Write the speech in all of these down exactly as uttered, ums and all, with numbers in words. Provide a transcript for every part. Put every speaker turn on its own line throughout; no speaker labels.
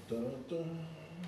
Dun, dun.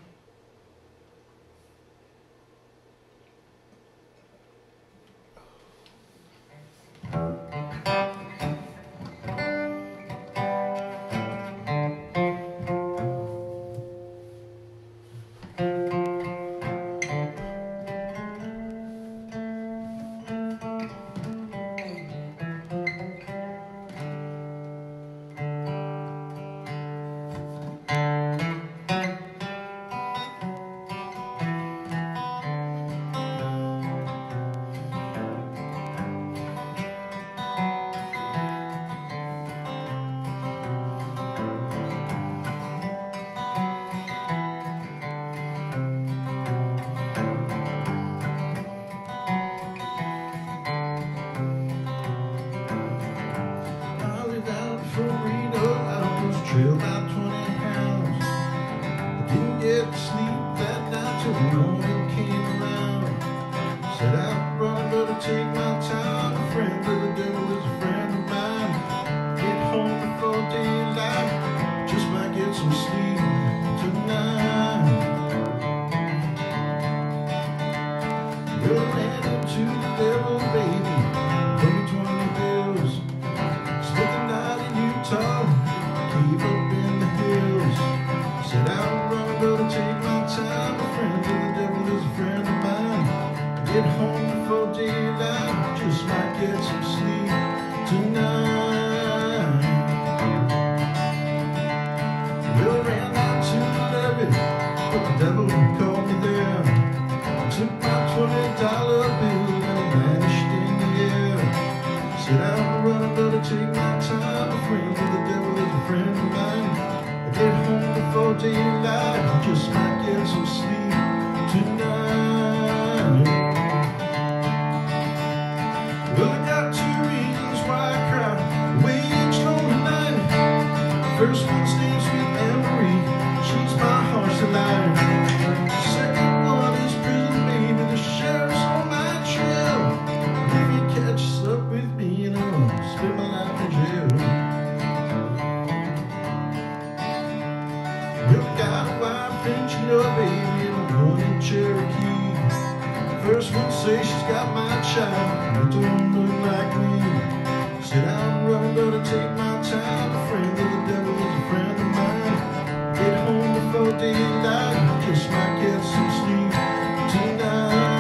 Trail about twenty pounds. I didn't get to sleep that night till the morning came around. Said I'm running, better take my time. A friend of the devil is a friend of mine. Get home before daylight, just might get some sleep tonight. Well, I ran into the devil, baby, gave me twenty bills. Spent the night in Utah, keep up in the hills. Said I'm running, gonna take my time. A friend of the devil is a friend of mine. Get home before daylight, just might get some sleep tonight. Well, I ran out to the levee, but the devil called me there. I took my twenty dollar bill and it vanished in the air. Said I'm running, gonna take my time. A friend of the devil is a friend of mine. I get home before daylight, just might get some sleep tonight. Well, I got two reasons why I cry way each lonely night. First one's named Sweet Emery, she's my heart's delight. Second one is prison baby, the sheriff's on my trail. If he catches up with me, you know, I'll spend my life in jail. Well, I got a wife and she know a baby and I'm going in Cherokee. First one say she's got my child, but don't look like me. Said I'm running, gonna take my time. A friend of the devil is a friend of mine. Get home before daylight, just might get some sleep tonight.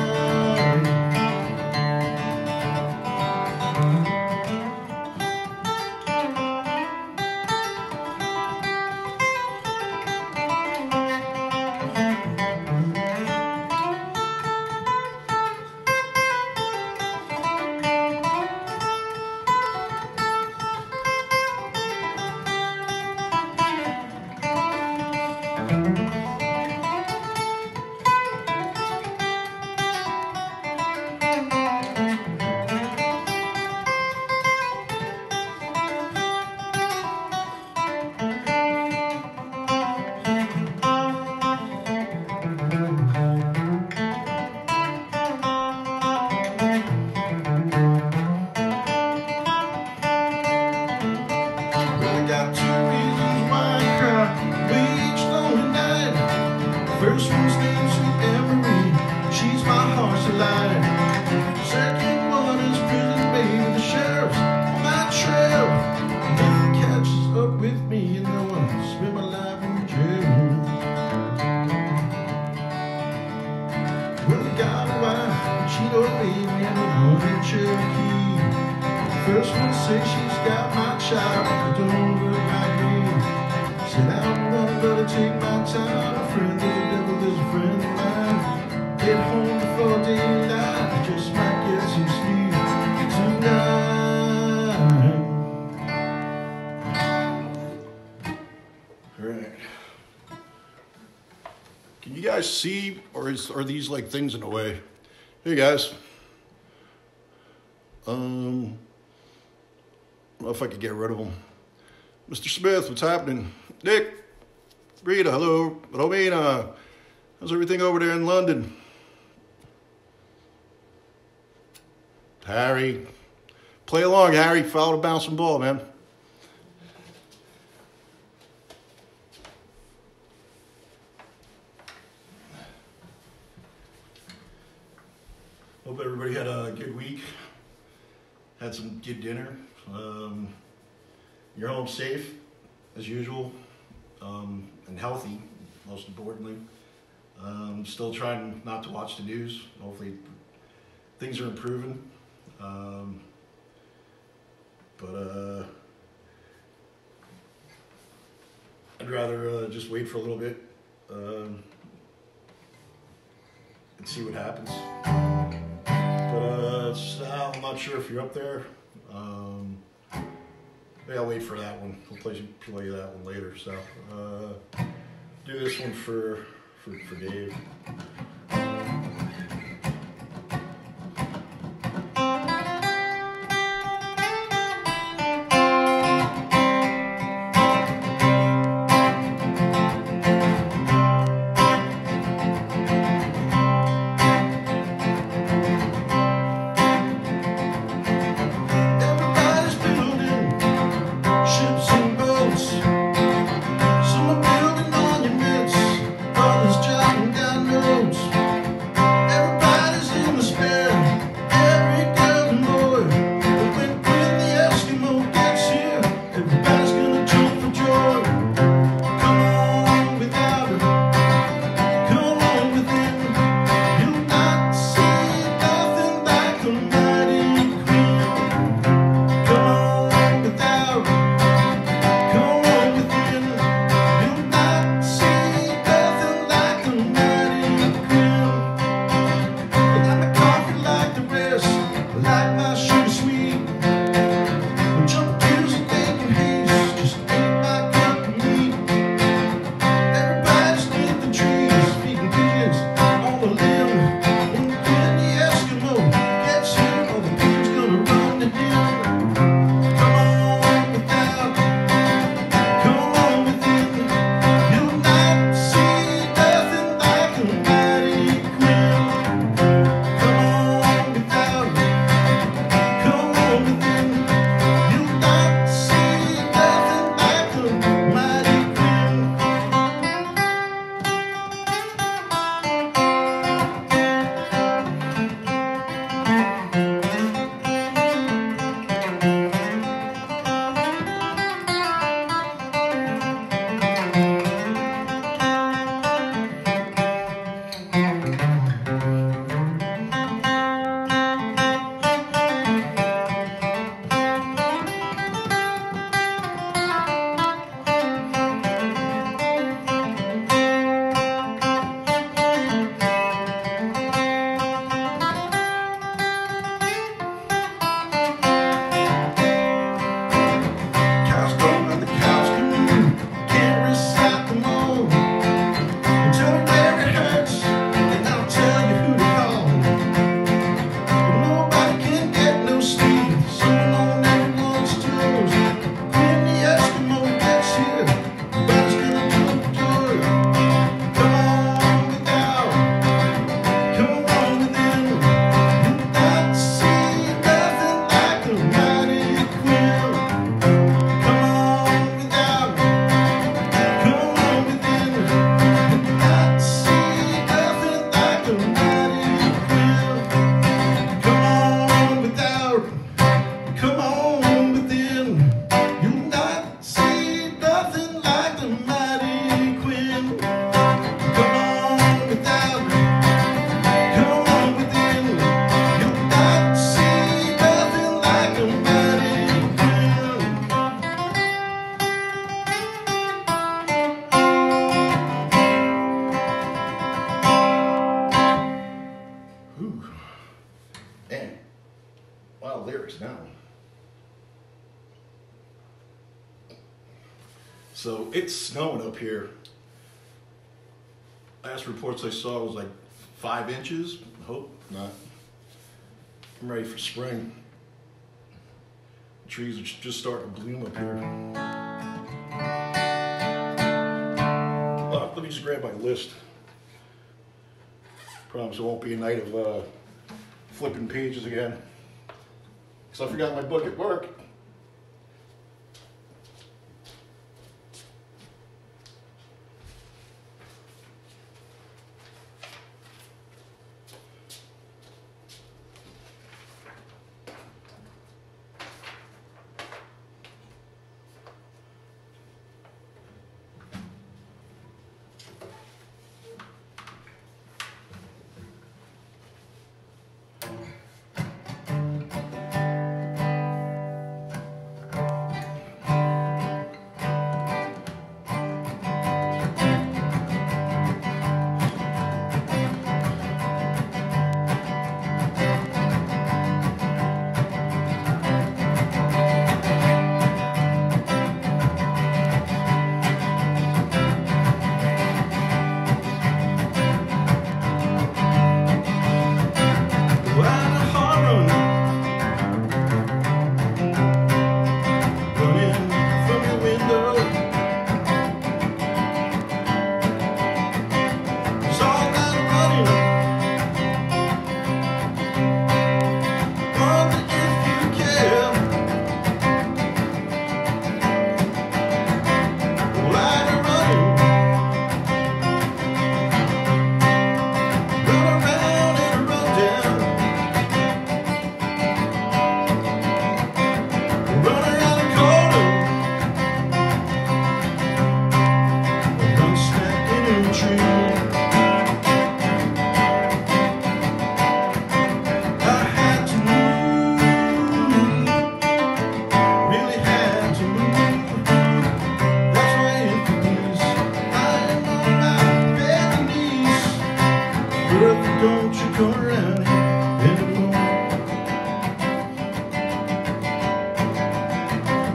First one's named Sweet Emery, she's my heart's delight. Second one is prison baby, the sheriff's on my trail. If he catches up with me, you know I'll spend my life in jail. Well, I got a wife, and she know a baby, and I'm going in Cherokee. First one says she's got my child, but don't look like me. Said I'm running, gonna take my time. A friend of the devil is a friend of mine. Get home before daylight, just might get some sleep tonight. All right. Can you guys see, or is are these like things in the way? Hey guys. Um, I don't know if I could get rid of them. Mister Smith, what's happening? Nick, Rita, hello. Romina, how's everything over there in London? Harry, play along, Harry. Follow the bouncing ball, man. a good week. Had some good dinner. Um, you're home safe, as usual, um, and healthy, most importantly. Um, still trying not to watch the news. Hopefully things are improving. Um, but uh, I'd rather uh, just wait for a little bit um, and see what happens. But uh, Sal, I'm not sure if you're up there. Um, maybe I'll wait for that one. I'll play, play that one later. So uh, do this one for for, for Dave. So it's snowing up here. Last reports I saw was like five inches. Hope not. I'm ready for spring. The trees are just starting to bloom up here. Oh, let me just grab my list. Promise it won't be a night of uh, flipping pages again. Because I forgot my book at work.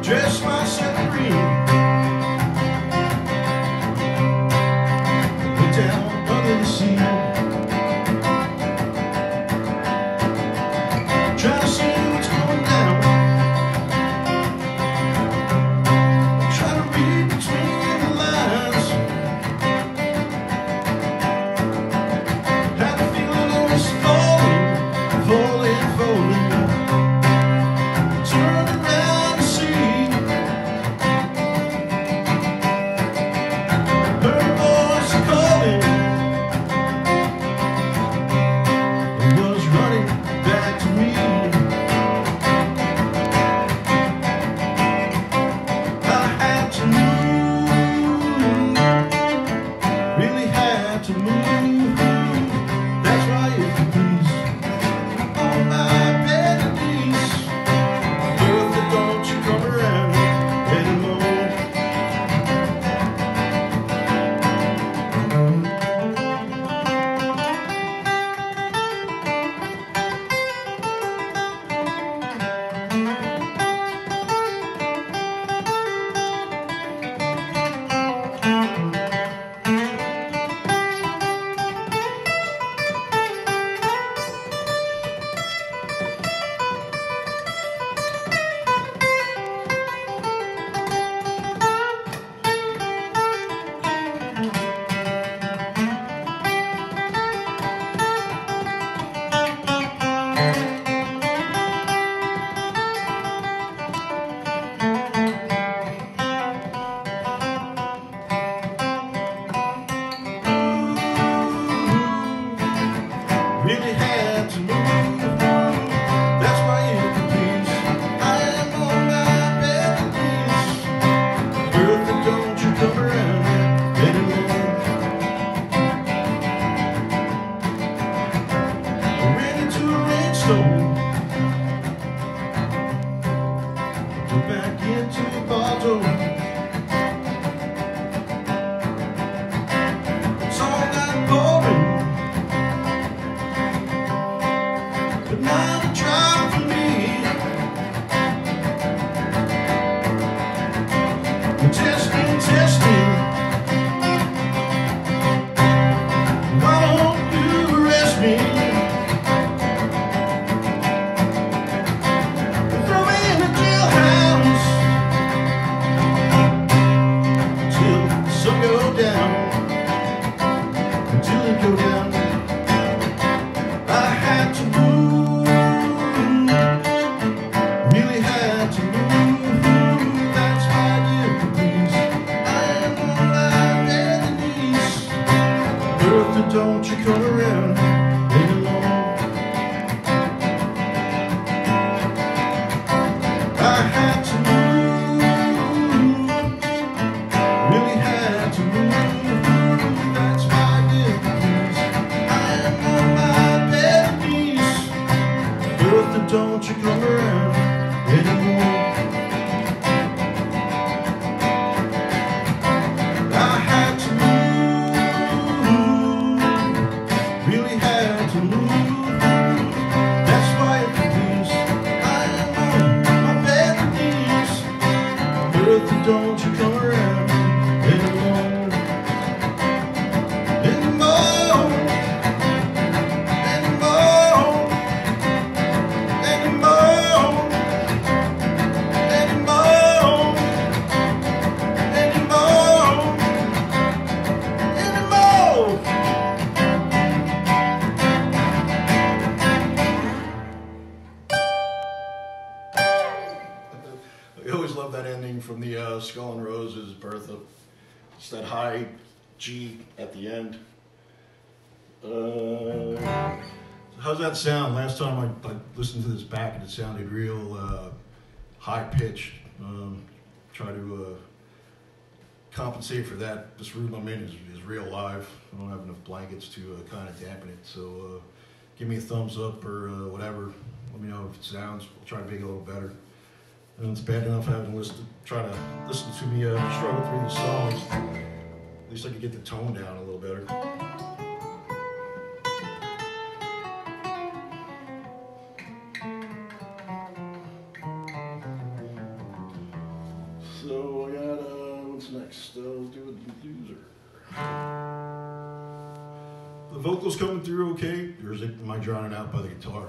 dress myself in green, went down under the sea, trying to see what's going down, trying to read between the lines. Had the feeling I was falling, falling, falling. Turn around to see her voice calling. It was running back to me. I had to move, really had to move. That's why, if you please, on my bed at least, Bertha, don't you come around anymore. Really had to move. That's why, if you please, I am on my bed at least. Bertha, don't you come around anymore. I ran into a rainstorm, went back into the bottle. It's all that boring, but not a drop for me. Testing, testing, why don't you arrest me? Throw me in the jailhouse till the sun go down, until it go down. I had to move, really had to move. That's why, if you please, I am on my bed at least. Bertha, don't you come around anymore. I had to move, really had to move. That's why, if you please, I am on my bed at least. Bertha, don't you come around anymore. I had to move, really had to move. That's why, if you please, I am on my bed at least. Bertha, don't you come around anymore. Anymore, anymore, anymore, anymore, anymore, anymore. I always love that ending from the uh, Skull and Roses, Bertha. It's that high G at the end. Uh, how's that sound? Last time I, I listened to this back, and it sounded real uh, high pitched. Um, try to uh, compensate for that. This room I'm in is, is real live. I don't have enough blankets to uh, kind of dampen it. So uh, give me a thumbs up or uh, whatever. Let me know if it sounds. We'll try to make it a little better. And it's bad enough having to listen, try to listen to me uh, struggle through these songs. At least I could get the tone down a little better. So I got, uh, what's next? Uh, let's do a loser. The vocals coming through okay, or is it, am I drowning out by the guitar?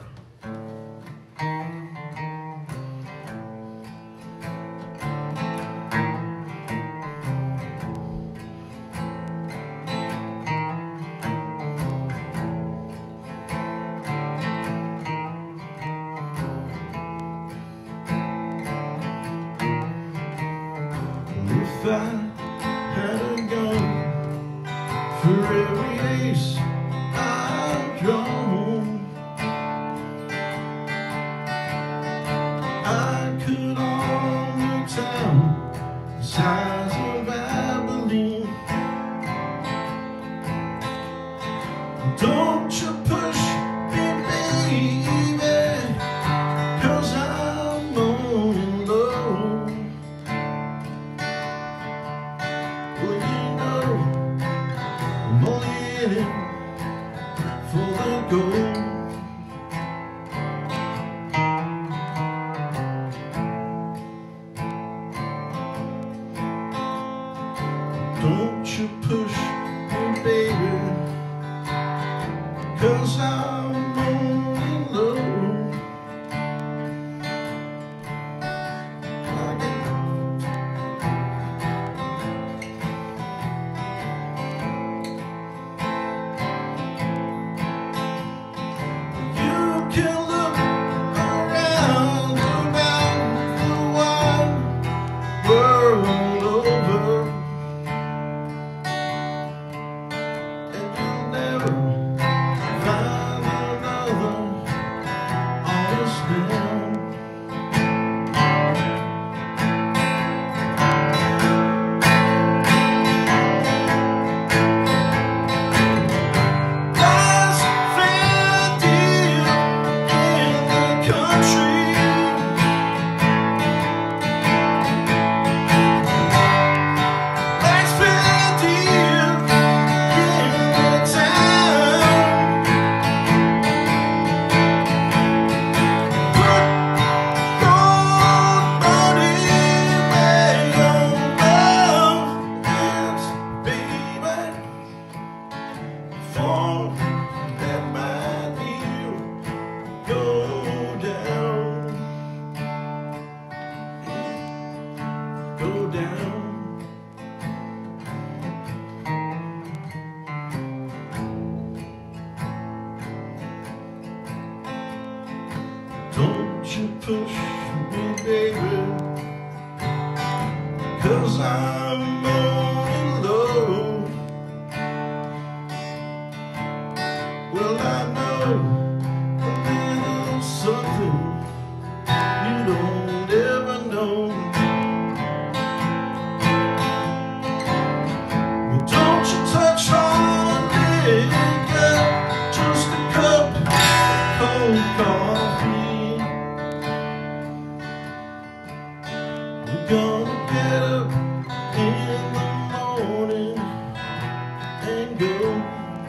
If I had a gun for every ace I've drawn, I could own a town the size of Abilene. Don't you push me, baby, 'cause I'm on low. Well, you know, I'm only in it for the gold. Don't you push me, baby, 'cause I'm only low. Can look around about the wide world over, and you'll never find another honest man. Life's a fair deal in the country. Life's fair deal in the town. Put gold money where your love is, baby, for that my deal go down, go down. Don't you push me, baby, 'cause I'm on low. Well, I know a little something you don't ever know. Well, don't you touch on me, got just a cup of cold coffee. We're gonna get up in the morning and go.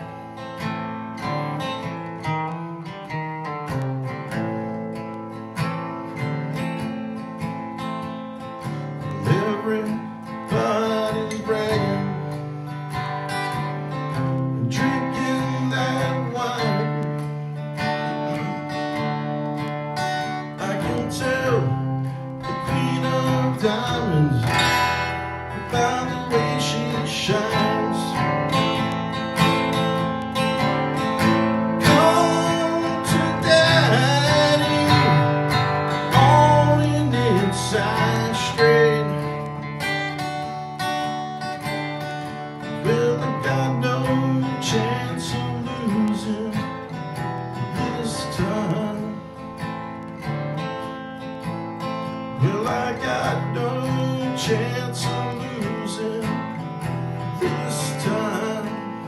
Everybody's bragging and drinking that wine. I can tell the queen of diamonds by the way she shines. Come to daddy on an inside straight. Well, I got no chance of losing this time. Well, I got no chance of losing this time.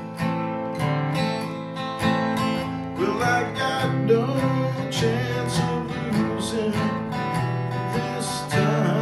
Well, I got no chance of losing this time.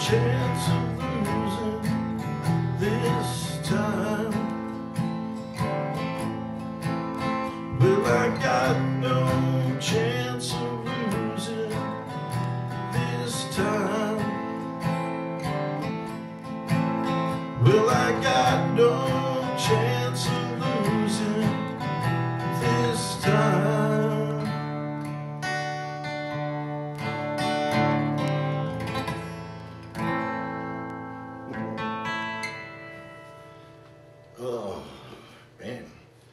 chance of losing this time. Well, I got no chance of losing this time. Well, I got no chance of losing this time. Oh, man.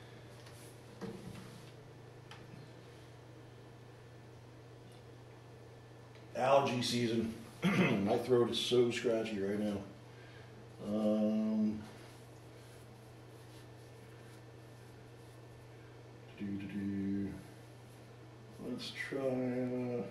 Allergy season. My throat is so scratchy right now. Um, do, do, do. Let's try. Uh,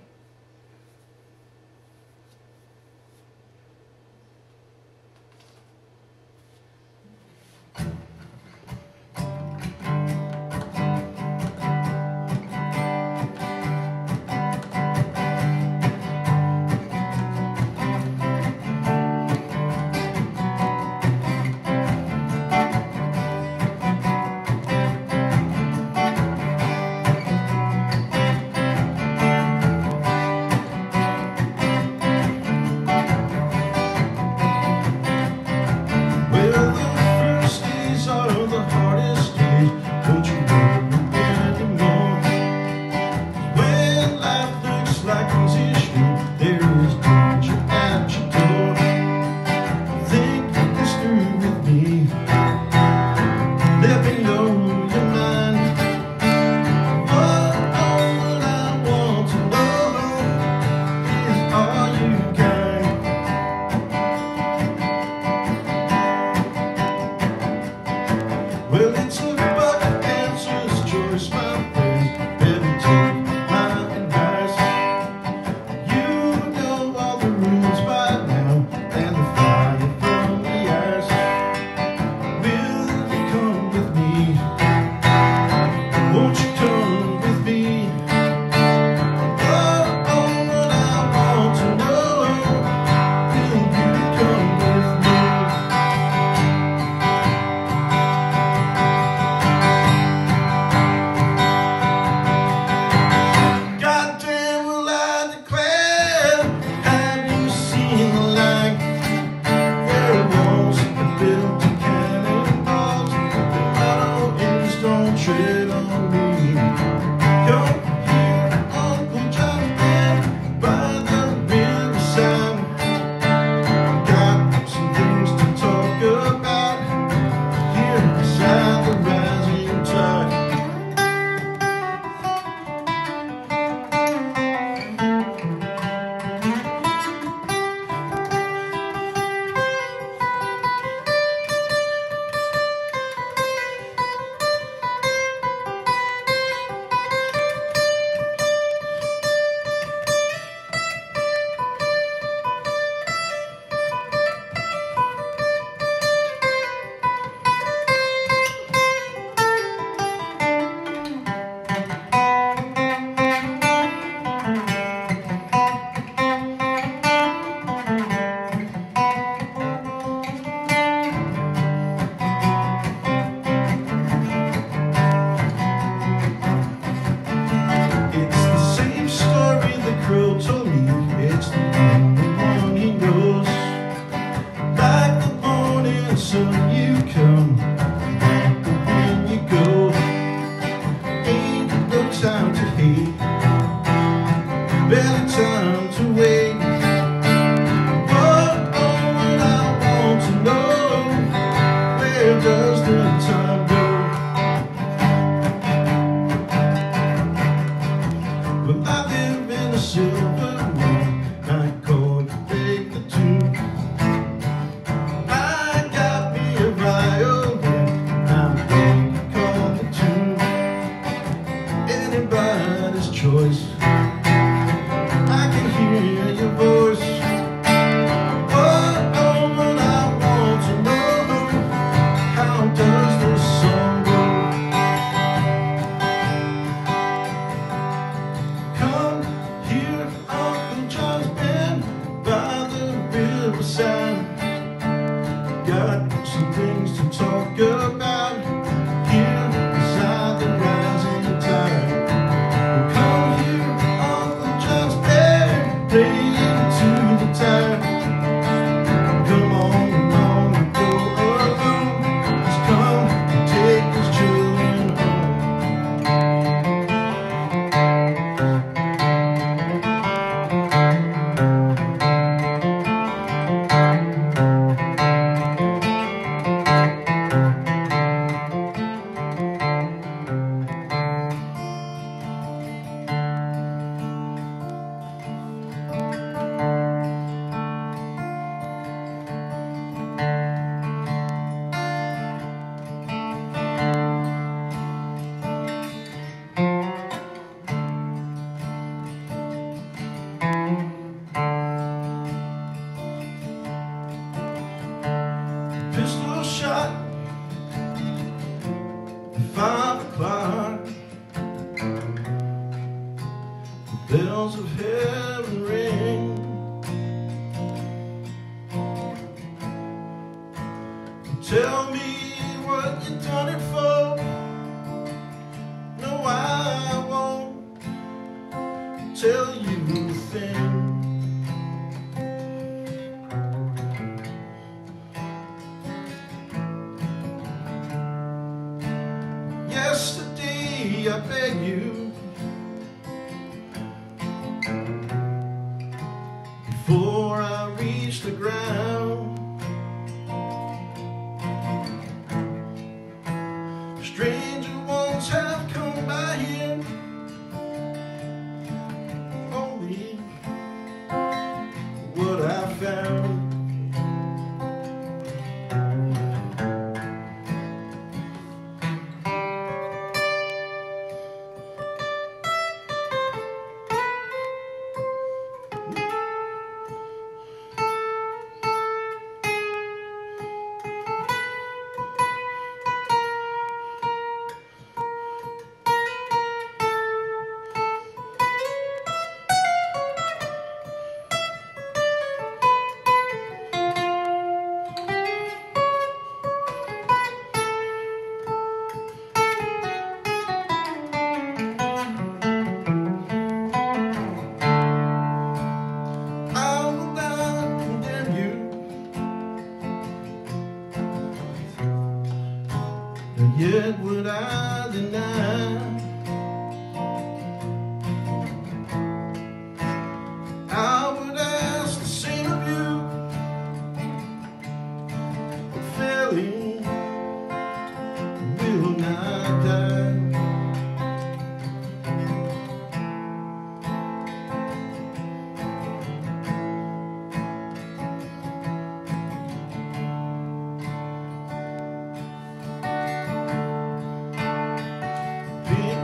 riverside. Got some things to talk about here beside the rising tide. We'll come here, Uncle John's band, playing to the tide. Come on along and go along. Just come and take these children home. Pistol shot at five o'clock. The bells of heaven ring. Tell me what you done it for. No, I won't tell you a thing. Yesterday I begged you before I reached the ground. Stranger ones have come by here, only what I found. Yet would I deny I would ask the same of you, but failing will not die. Being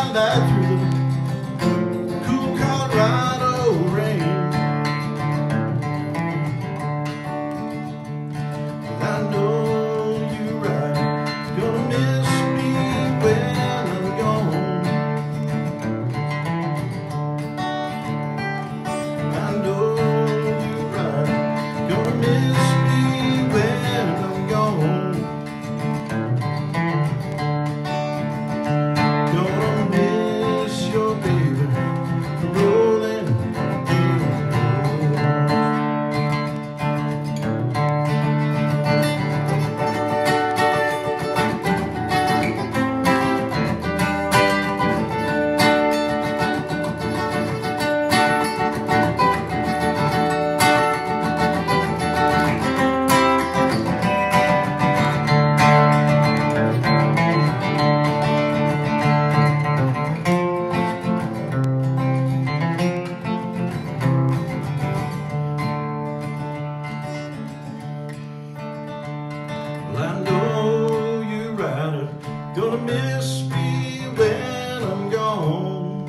night through the cool Colorado rain. I know you're right, gonna miss me when I'm gone. I know you're right, gonna miss me when I'm gone. Gonna miss your baby rolling in the Well, I know you're right, gonna miss me when I'm gone.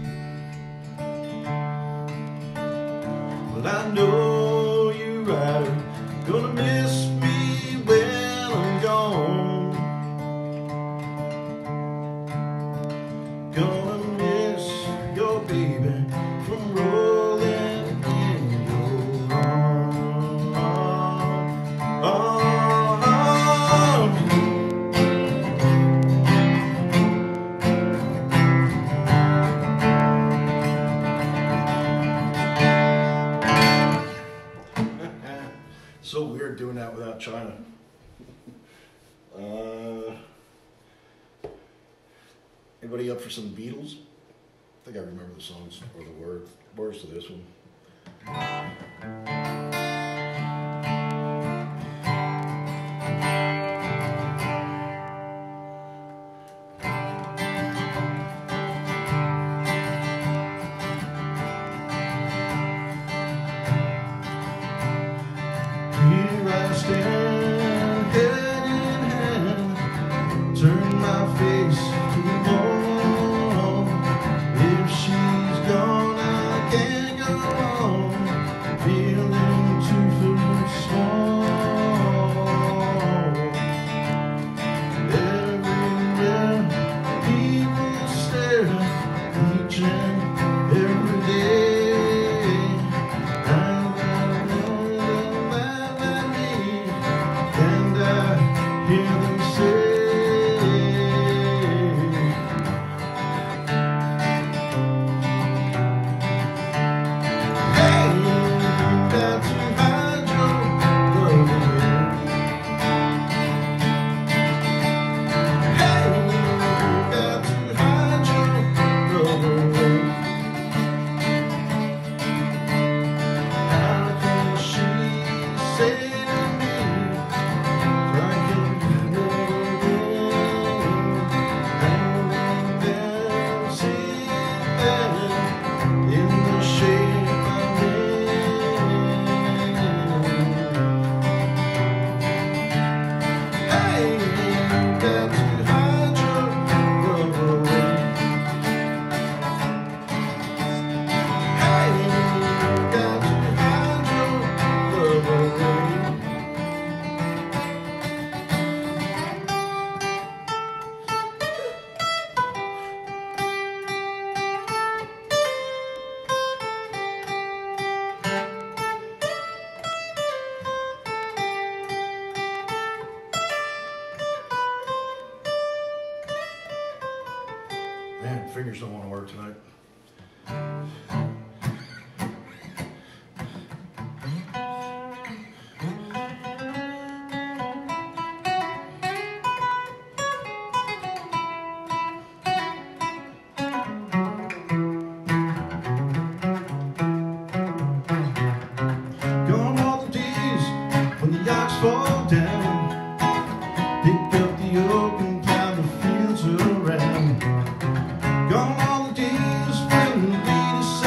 Well, I know you're right, gonna miss me when I'm gone. Gonna miss your baby from rolling in your arms. Oh. So weird doing that without China. Uh, anybody up for some Beatles? I think I remember the songs or the word, words to this one. Here I stand, head in hand, turn my face to the wall. If she's gone, I can't go on, feeling two foot small. Everywhere people stare, each and every day. Hear them say, hey, you got to hide your love away. Hey, you got to hide your love away. How can she say to me, I can in the shape I'm in. Hey, you got to hide your love away. Hey, you got to hide your love away. Man, fingers don't want to work tonight. Gone all the days when the yachts fall down, pick up the open plow the fields around. Gone all the days when the ladies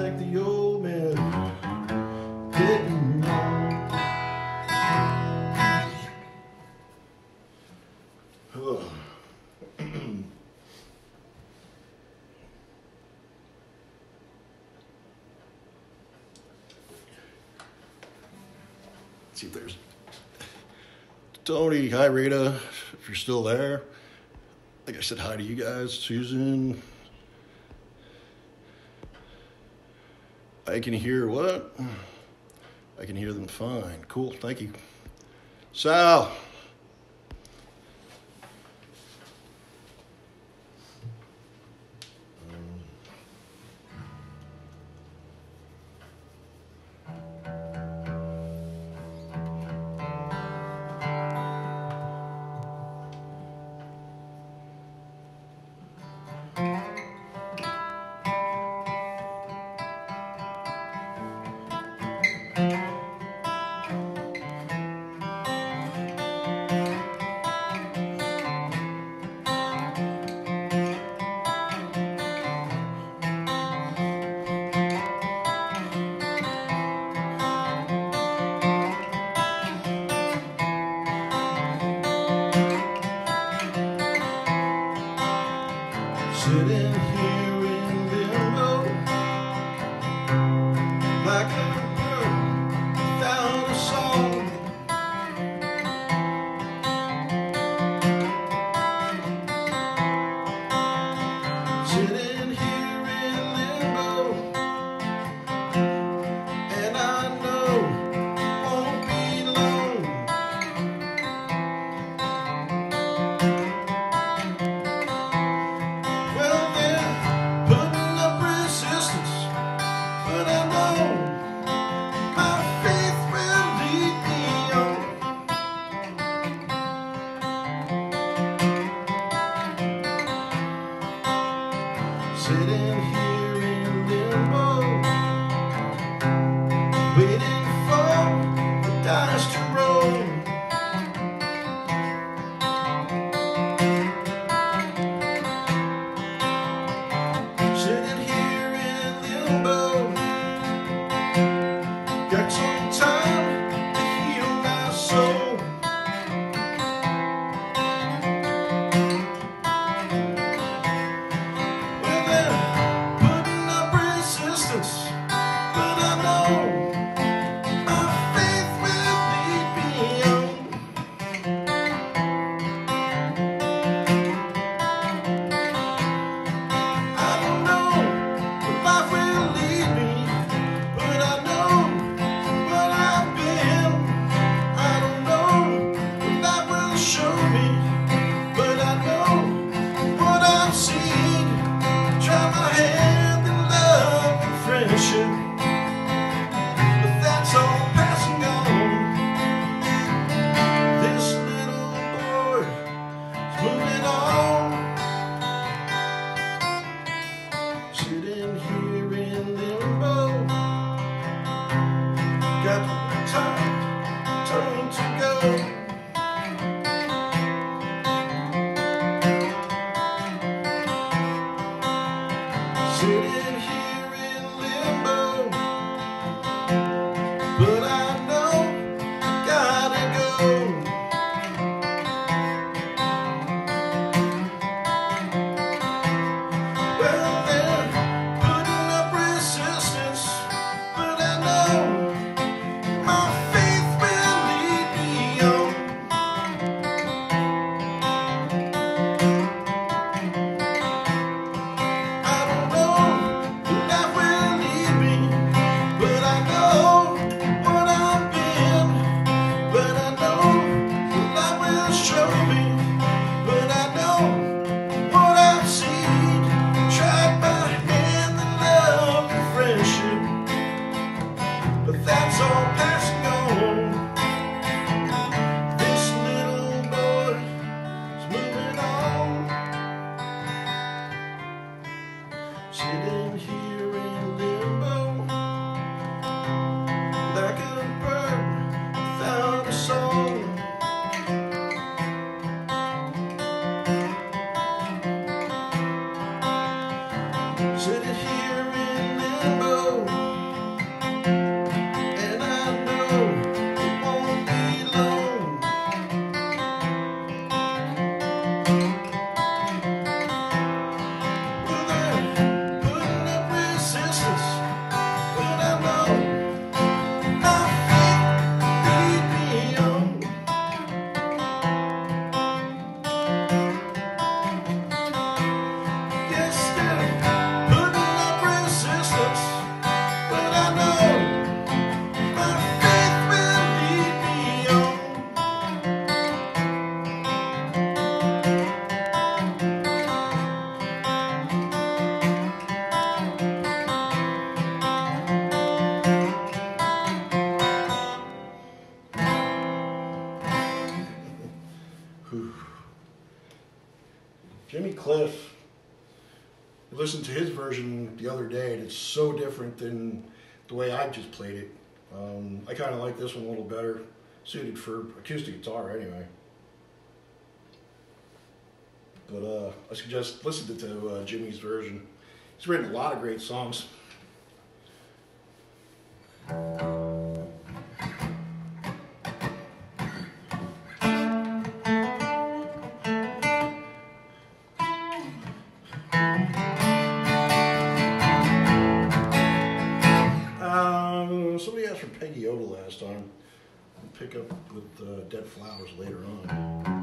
like the old man getting on. Oh. Let's see if there's Tony. Hi, Rita, if you're still there. I think I said hi to you guys. Susan. I can hear what? I can hear them fine. Cool, thank you. Sal. Sitting here in limbo, like a bird without a song. Sitting here in limbo, and I know it won't be long. Well, they're putting up resistance, but I know
Cliff. I listened to his version the other day, and it's so different than the way I just played it. Um, I kind of like this one a little better, suited for acoustic guitar anyway. But uh, I suggest listen to uh, Jimmy's version. He's written a lot of great songs. Um, somebody asked for Peggy Yoda last time. I'll pick up with uh, Dead Flowers later on.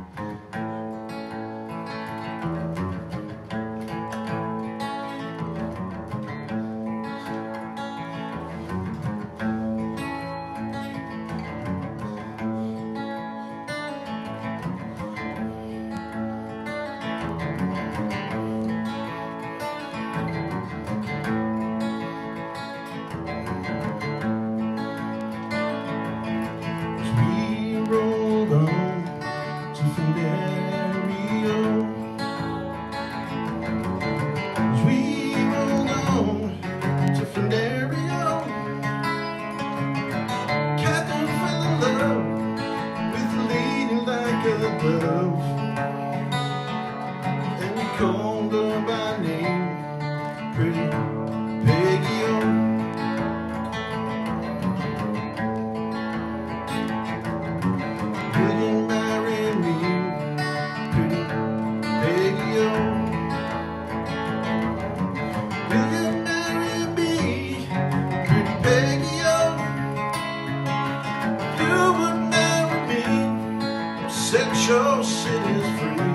Set your cities free,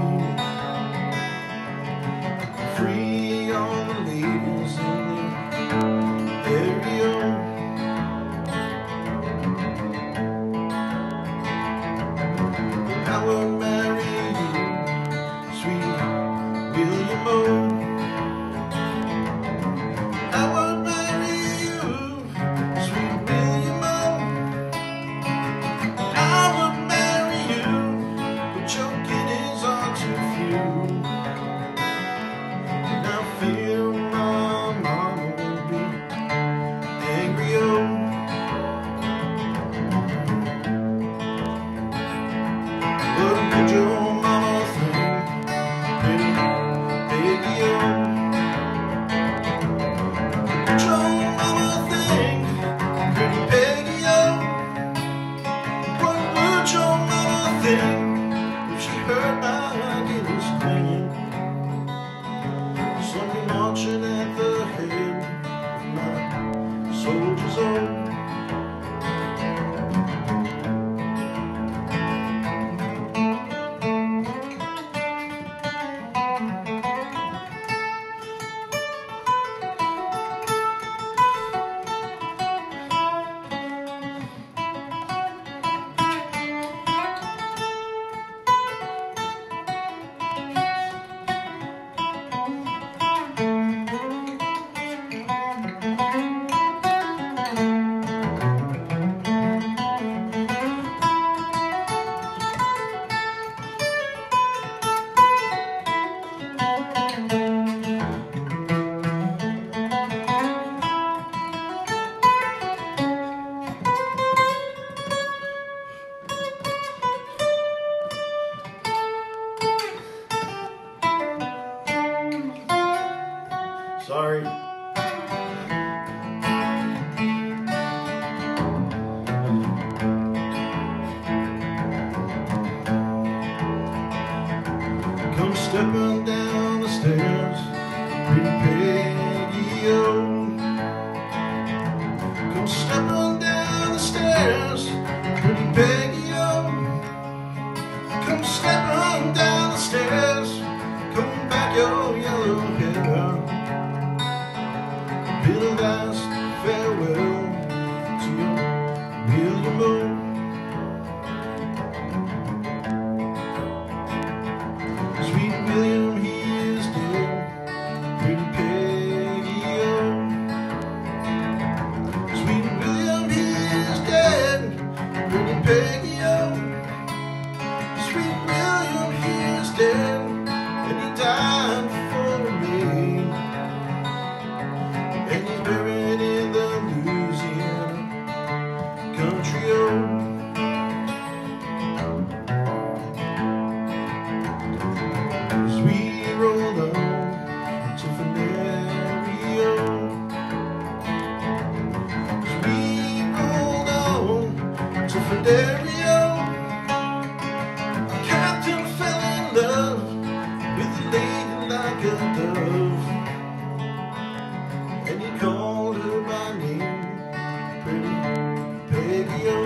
free all the ladies in the area. I would marry you, sweet William O. I would marry you, sweet William O. I would marry you, but your kiddies are too few. And I fear my mama will be angry, oh. But would your mama think, pretty baby, oh? Would your mama think, pretty baby, oh? What would your mama think if she heard my guineas clinging? Somebody marching at the head of my soldiers, oh. Sorry. Come stepping down the stairs, pretty Peggy, oh. Come stepping down the stairs, pretty Peggy, oh. Come stepping down the stairs, come back your yellow hair. Bid a last farewell to your William O. Sweet William
stereo. Captain fell in love with a lady like a dove, and he called her by name, Pretty Peggy-O.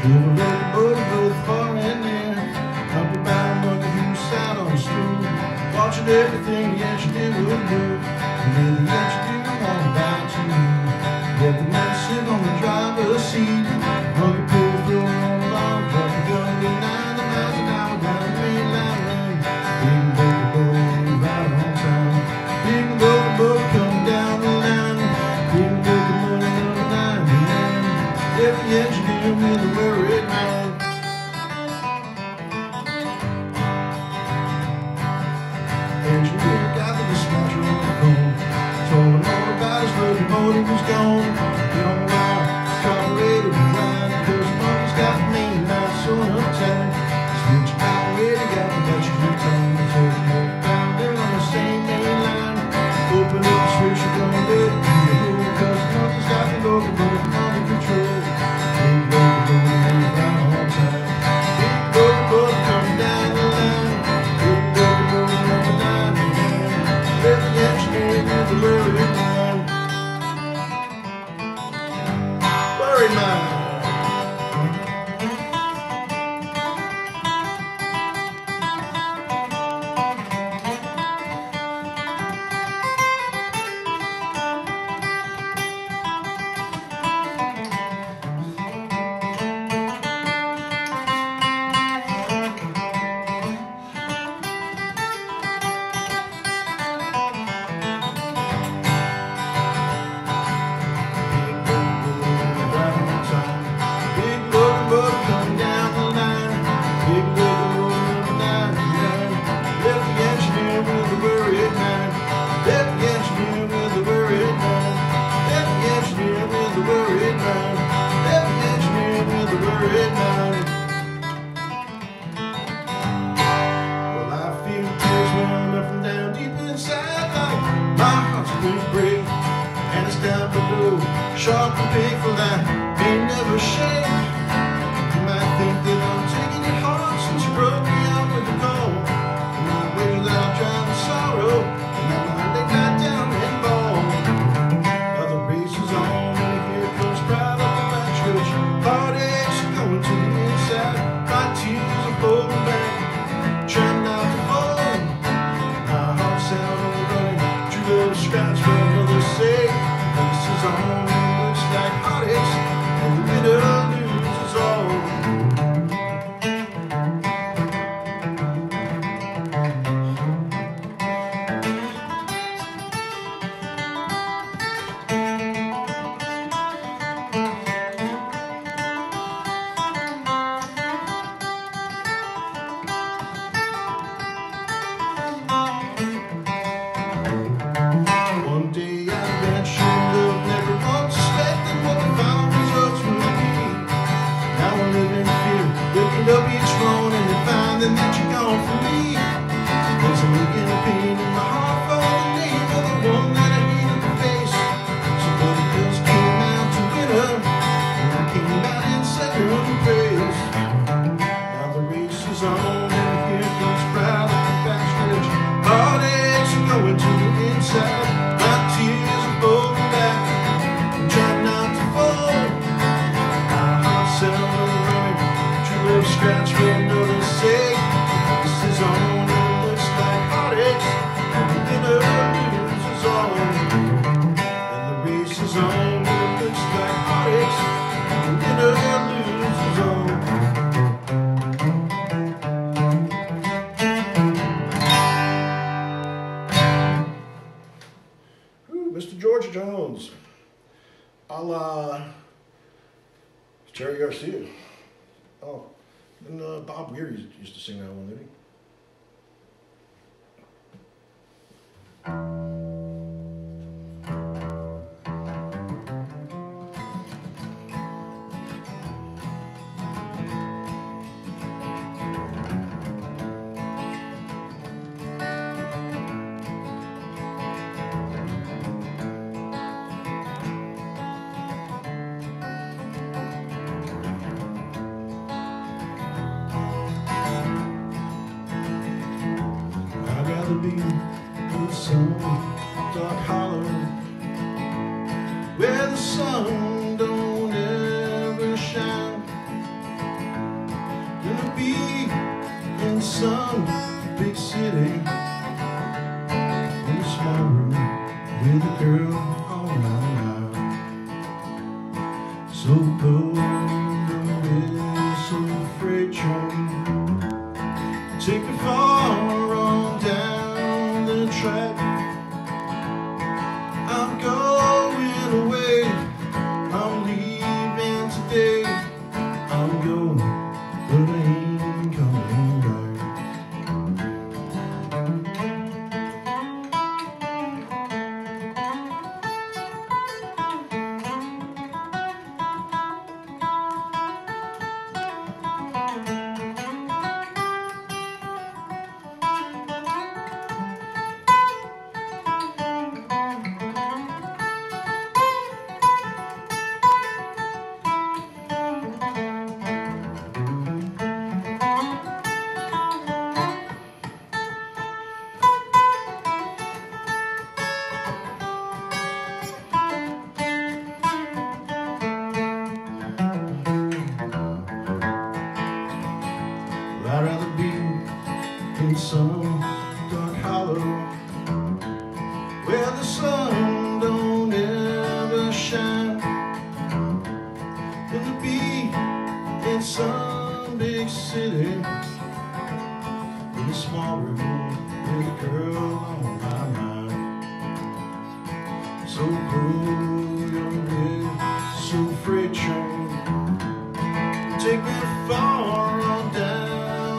Never let the motor both far and near. Up about monkey who sat on a stool, watching everything the engineer would do. And then the engineer all about to leave. Let the man sit on the driver's seat. Monkey pulled through on the long truck, going ninety miles an hour down the main line road. Big motor boat right on time. Big motor boat coming down the line. Big motor boat number ninety-nine. Every engineer with a worried mind. Engineer got the dispatcher on the phone, told him all about his locomotive was gone. You know why? It's carbureted and blind, cause the monkey's got the main line so uptight. Switch operator got the Dutchess return, so the motor down there on the same main line. Open up the switch, you're gonna let it do the whole, cause the monkey's got the locomotive under control. Big locomotive right on time. Big locomotive coming down the line. Big locomotive number ninety-nine. Every engineer with a worried mind. Worried mind. Sharp and painful, that ain't never shake. You might think that I'm taking it hard since you broke me out with the goal. And I waited out driving sorrow, and now I lay back down and ball. Now the race is on, and here comes pride up the backstretch. Heartaches are going to the inside, my tears are holding back, trying not to fall. My heart's out on the running, true love scratch for another sake. Race is on. Like heartaches, and the winner loses all. One day I bet you love never once suspected what the final results would be. Now I live in fear, waking up each morning and finding that you're gone from me. There's a licking pain in my heart for the name of the one that I hated to face. Somebody else came out to win her, and I came out in second place. Now the race is on, and here comes pride at the backstretch. Heartaches are going to the inside. My tears are holding back, I'm trying not to fall. My heart's out on the running, true love scratch for another sake. This is on, and it looks like heartaches, and the winner loses all. And the race is on, and it looks like heartaches, and the winner loses all. Mister George Jones, a la Jerry Garcia. Oh, and uh, Bob Weir used to sing that one, didn't he? Be in some dark hollow where the sun don't ever shine. So pull your whistle, freight train, take me far on down the track. I'm going away, I'm leaving today. I'm going, but I ain't coming back. I'd rather be in some dark hollow where the sun don't ever shine than to be in some big city with a small room with a girl on my mind. So pull your whistle, freight train, take me far on down.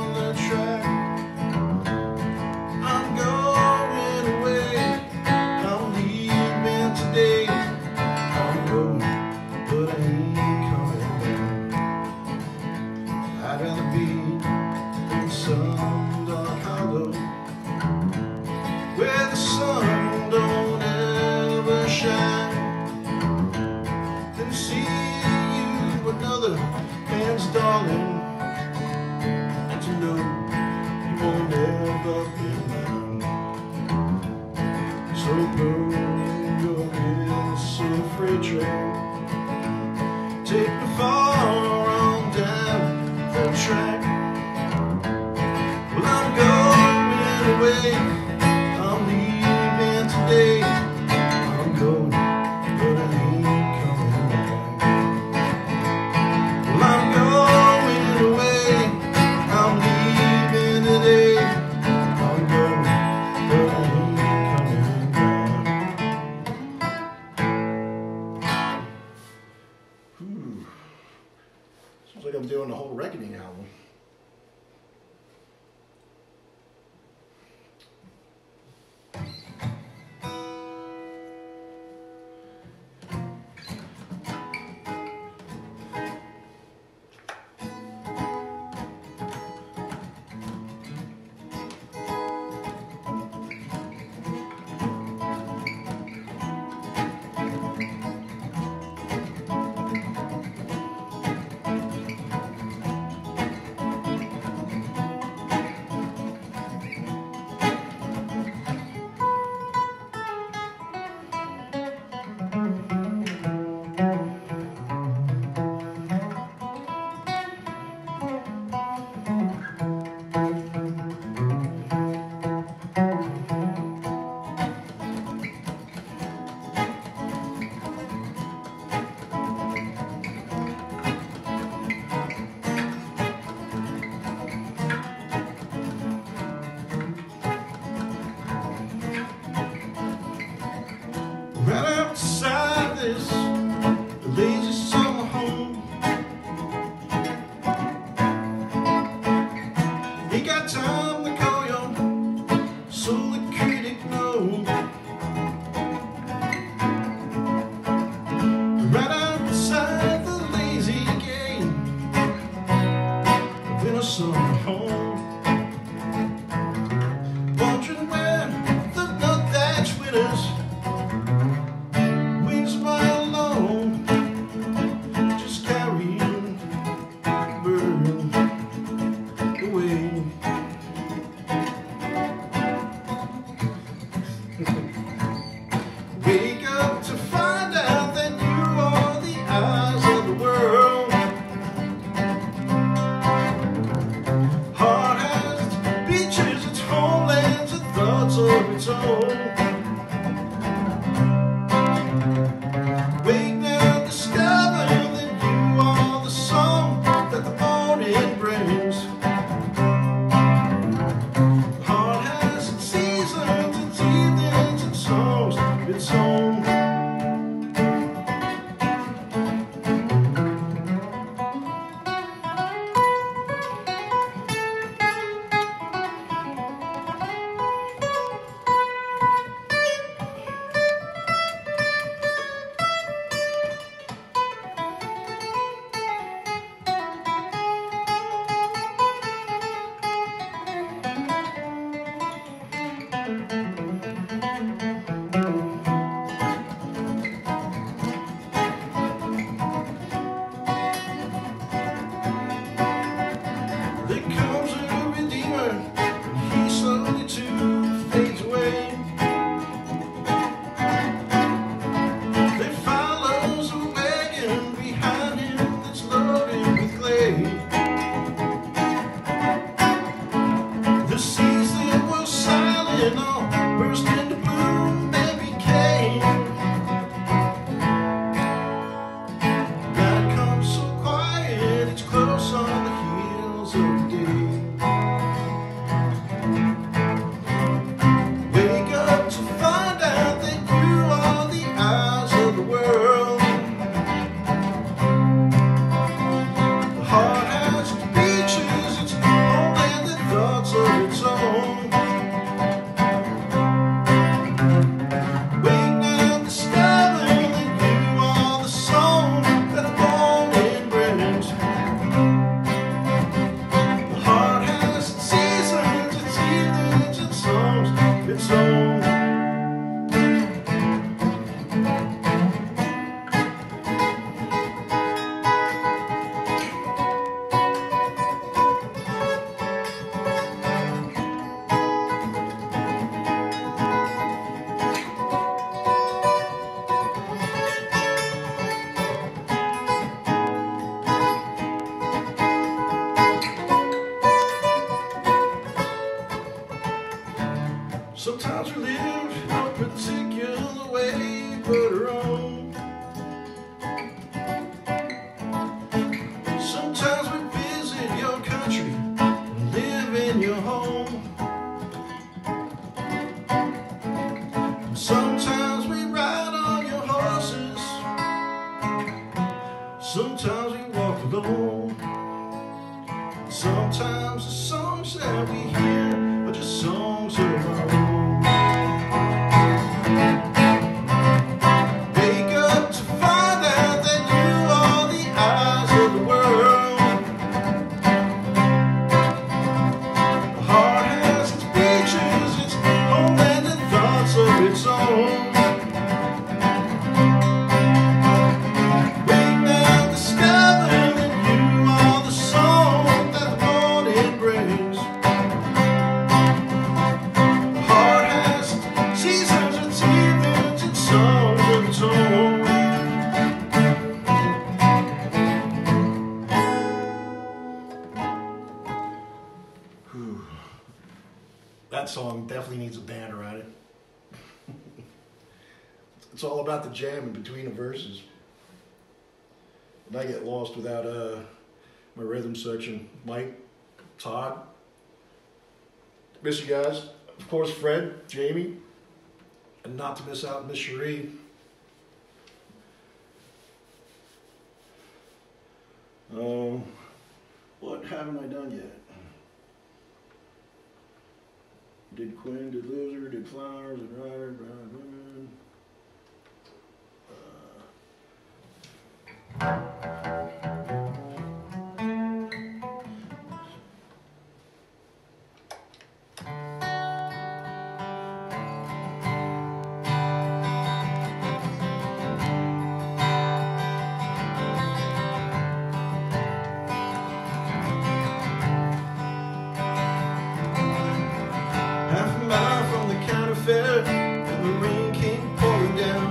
I'm going away, I'm leaving today. I'm going, but I ain't coming back. I'd rather be in some dark hollow where the sun don't ever shine than to see you another man's darling, and to know you won't ever be mine. So pull your whistle, freight train, take me far on down the track. Well, I'm going away, I'm leaving today. I'm going, but I ain't coming back. Well, I'm going away, I'm leaving today. I'm going, but I ain't coming back. Whew. Seems like I'm doing the whole Reckoning album. Sometimes we walk alone. Sometimes the songs that we hear are just songs of our own. Wake up to find out that you are the eyes of the world. The heart has its beaches, its homeland and thoughts of its own.
That song definitely needs a band around it. It's all about the jam in between the verses. And I get lost without uh, my rhythm section. Mike, Todd, miss you guys. Of course, Fred, Jamie, and not to miss out Miss Cherie. Um, what haven't I done yet? Did Quinn, did Loser, did Flowers, did Ryder, Brown Women.
And the rain came pouring down.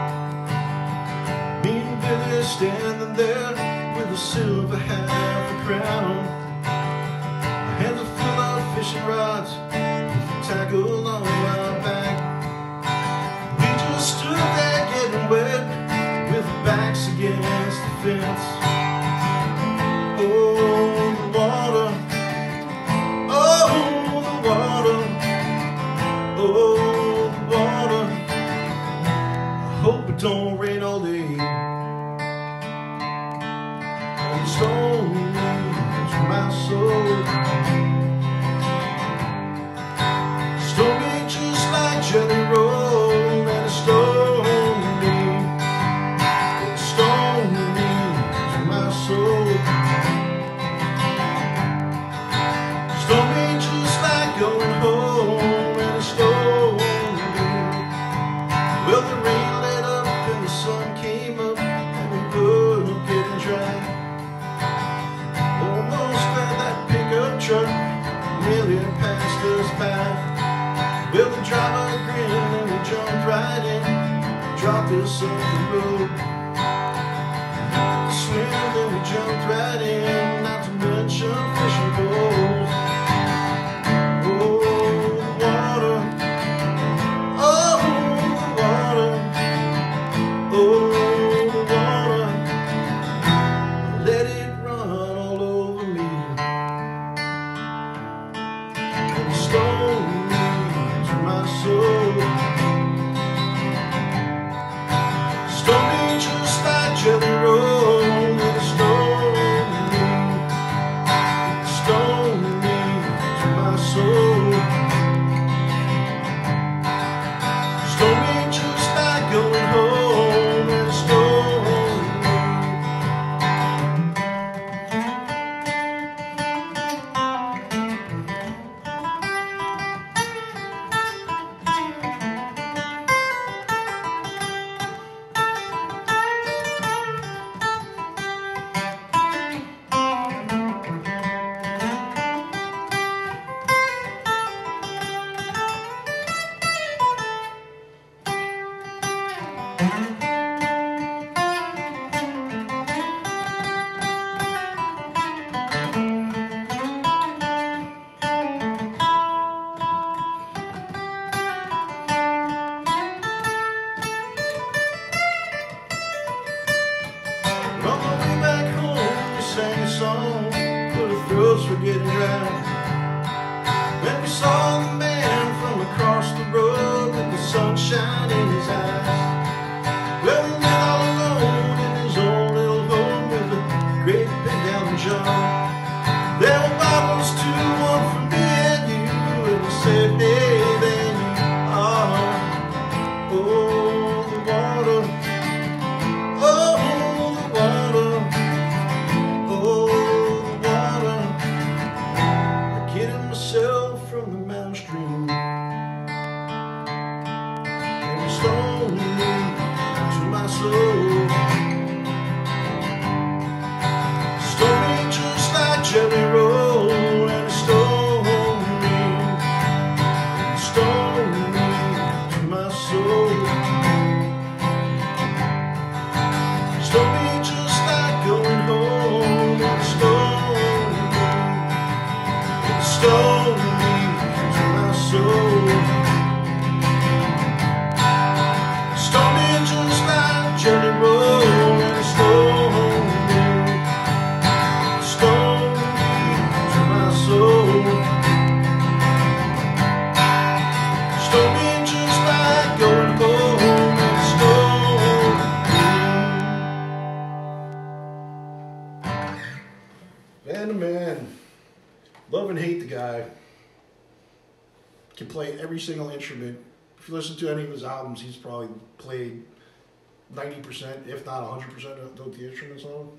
Me and Billy standing there with a silver half a crown. My hands are full of fishing rods with a tackle on my back. We just stood there getting wet with our backs against the fence. Oh, the water. Oh, the water. Oh, hope it don't rain all day. And the storm leaves my soul. Stormy just like jelly roll. And the storm leaves, the storm leaves my soul. Stormy just like going home. And the storm leaves, well, the rain the sun came up and we were getting dry. Almost had that pickup truck nearly passed us by. Well, the driver grinned and we jumped right in, dropped us off the road. Swim and we jumped right in, not to mention fishing poles. Oh, the water. Oh, the water. Oh, the water, let it run all over me. And the storm leaves my soul. Stormy just like jelly roll. And the storm leaves, the storm leaves my soul. Stormy just like going home. Song, but the throats were getting dry. Then we saw the man from across the road with the sunshine in his eyes. Well, he lived all alone in his own little home with going home and stone me, stone me to my soul. Stone me just like Jelly Roll and stone me, stone me to my soul. Stone me just like going home and stone me. Man to man, love and hate the guy. Can play every single instrument. If you listen to any of his albums, he's probably played ninety percent, if not one hundred percent of the instruments on them.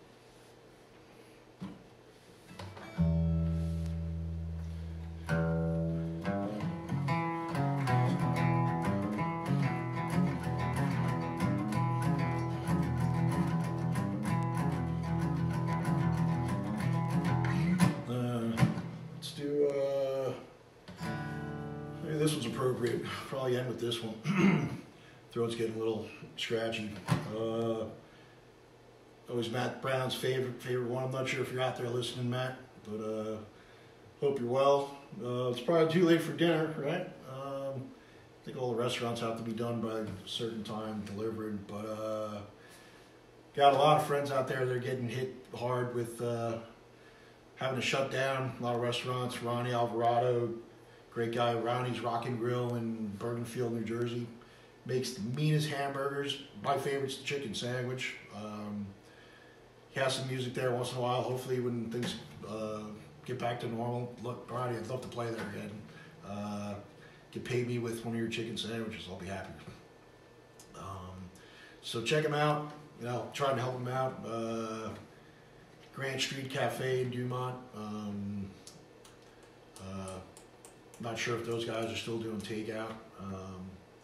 This one's appropriate. Probably end with this one. Throat's getting a little scratchy. Uh, it was Matt Brown's favorite favorite one. I'm not sure if you're out there listening, Matt, but uh, hope you're well. Uh, it's probably too late for dinner, right? Um, I think all the restaurants have to be done by a certain time, delivered. But uh, got a lot of friends out there that are getting hit hard with uh, having to shut down. A lot of restaurants. Ronnie Alvarado. Great guy, Ronnie's Rockin' Grill in Bergenfield, New Jersey. Makes the meanest hamburgers. My favorite's the chicken sandwich. Um, he has some music there once in a while. Hopefully when things uh, get back to normal. Look, Ronnie, I'd love to play there again. Uh, you can pay me with one of your chicken sandwiches. I'll be happy. Um, so check him out. You know, trying to help him out. Uh, Grant Street Cafe in Dumont. Um, uh, Not sure if those guys are still doing takeout. Um,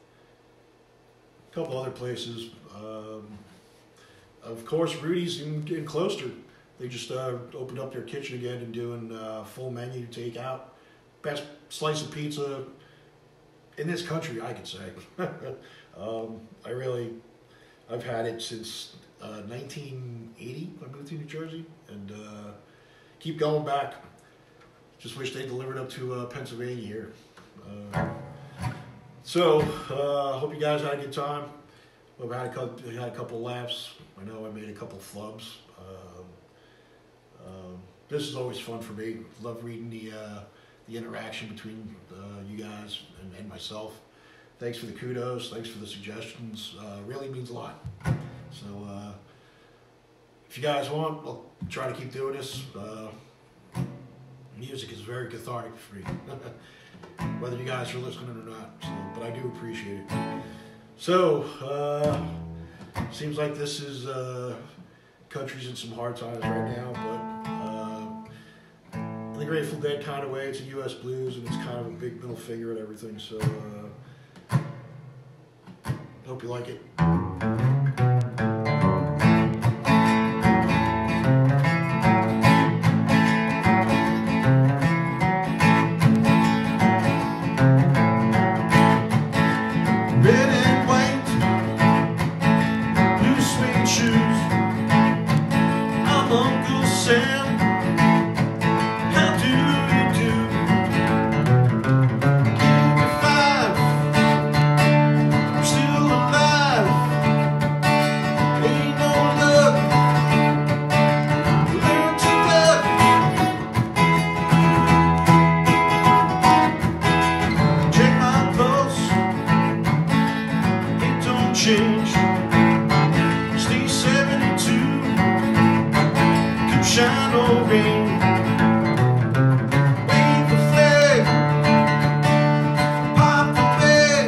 a couple other places. Um, of course, Rudy's in, in Closter. They just uh, opened up their kitchen again and doing uh, full menu takeout. Best slice of pizza in this country, I could say. um, I really, I've had it since uh, nineteen eighty. I moved to New Jersey, and uh, keep going back. Just wish they delivered up to uh, Pennsylvania here. Uh, so, uh, hope you guys had a good time. Hope I had a couple, had a couple laughs. I know I made a couple flubs. Um, um, this is always fun for me. Love reading the uh, the interaction between uh, you guys and, and myself. Thanks for the kudos. Thanks for the suggestions. Uh, really means a lot. So, uh, if you guys want, I'll try to keep doing this. Uh, Music is very cathartic for me, whether you guys are listening or not. So, but I do appreciate it. So, uh, seems like this is uh, country's in some hard times right now, but uh, in the Grateful Dead kind of way, it's a U S blues, and it's kind of a big middle figure and everything. So, uh, hope you like it. Change. Stay seventy-two. Come shine or rain. Wave the flag. Pop the bag.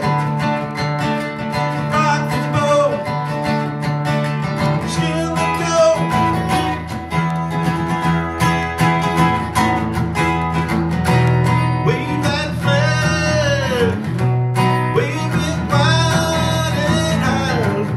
Rock the boat. Still the go. Wave that flag. Wave it wide and high.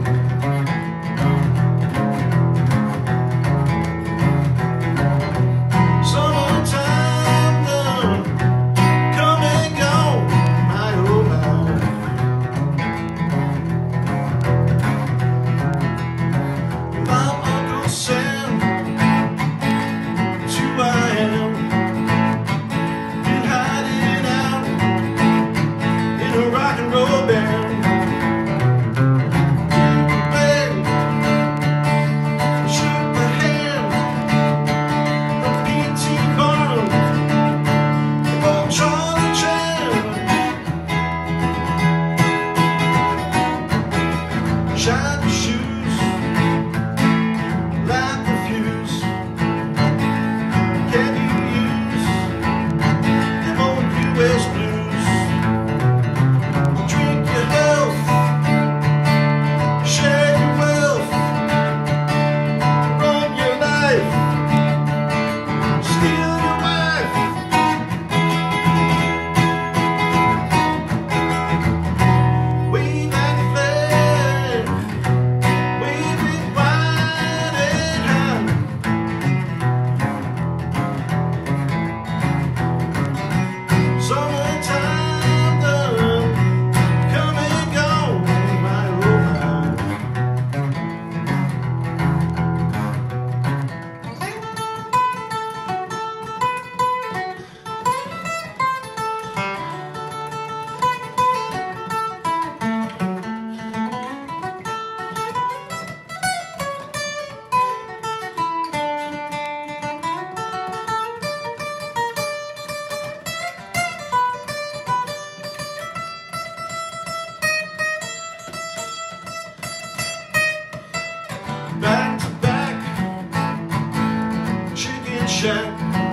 shack.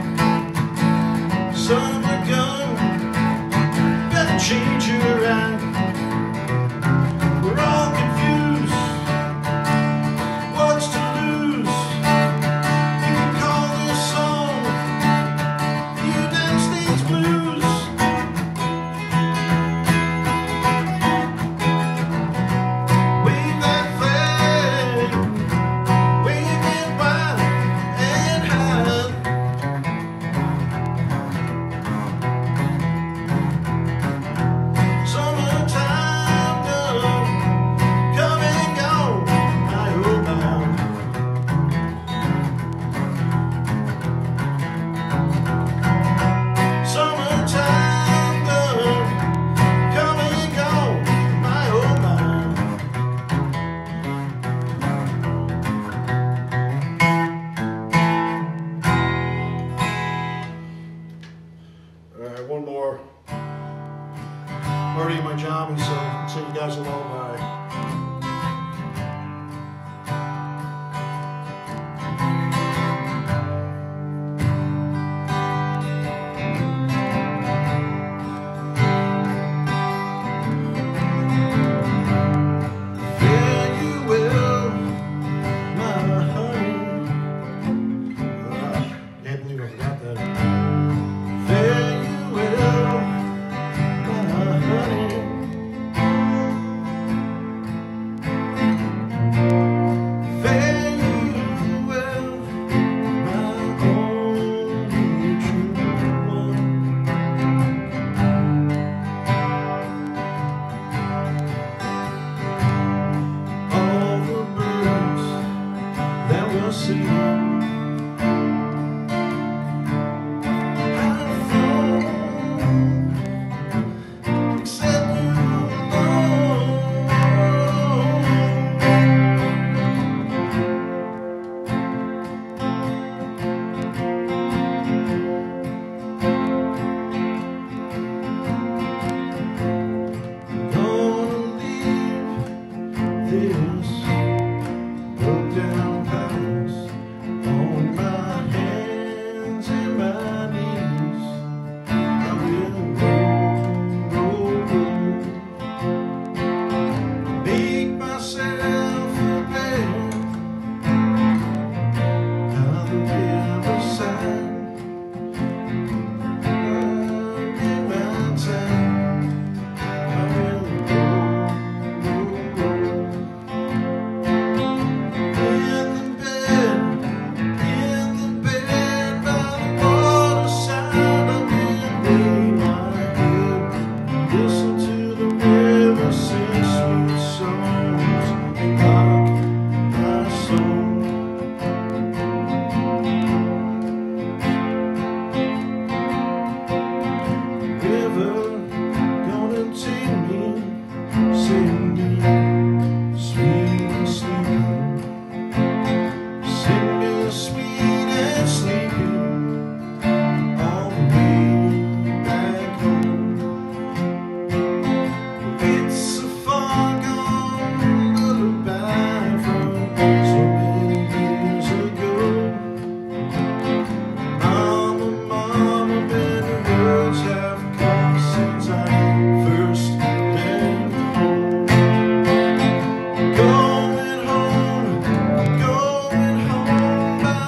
Son of a gun, better change your act. We're all confused, what's to lose? You can call this song the United States Blues. Wave that flag, wave it wide and high. Summertime done, come and go, my old man. Summertime done, come and go, my old man. All right, one more. I'm already in my jammies, so I'll sing you guys a lullaby. Fare you well, my honey. Ah, can't believe I forgot that. Fare you well, my honey. Fare you well, my only true one. All the birds that were singing have flown, except you alone. Gonna leave this broke down house on my hands and my knees. I will roll, roll, roll, make myself a bed by the riverside. In my town, I will roll, roll, roll. In the bed, in the bed by the waterside, I will lay my head, listen to the river sing sweet songs, rock my soul. River gonna take me, singing, sweet and sleepy. Sing me sweet and sleepy all the way back home. It's a far gone lullaby from so many years ago. Mama, mama, many words have come since I first left home. Going home, going home by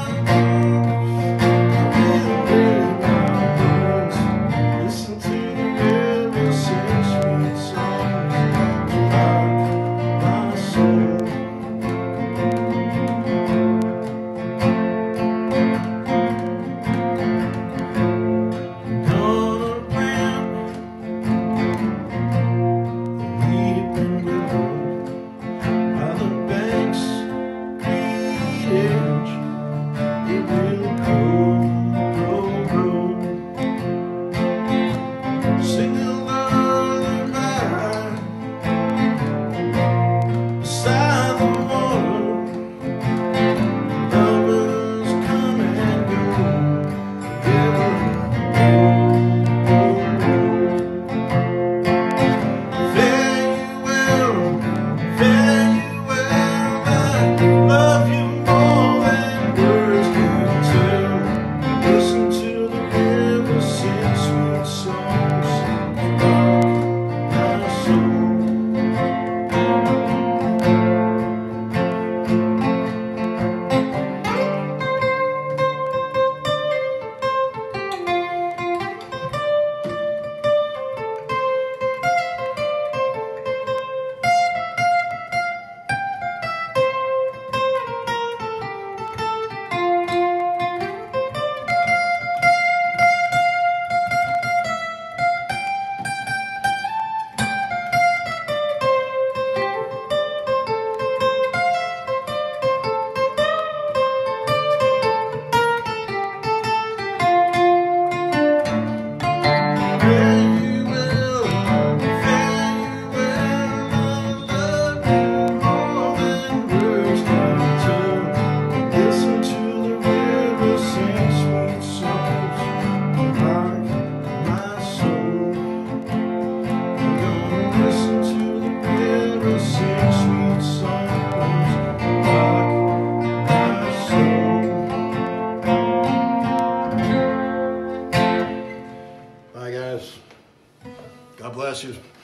listen to the river sing sweet songs to rock my soul. Gonna plant the weeping willow by the bank's green edge. It will grow, grow, grow. Sing a lullaby beside the water. Lovers come and go. River, roll, roll, roll. Fare you well, fare you well. I love you more than words can tell.
bless you.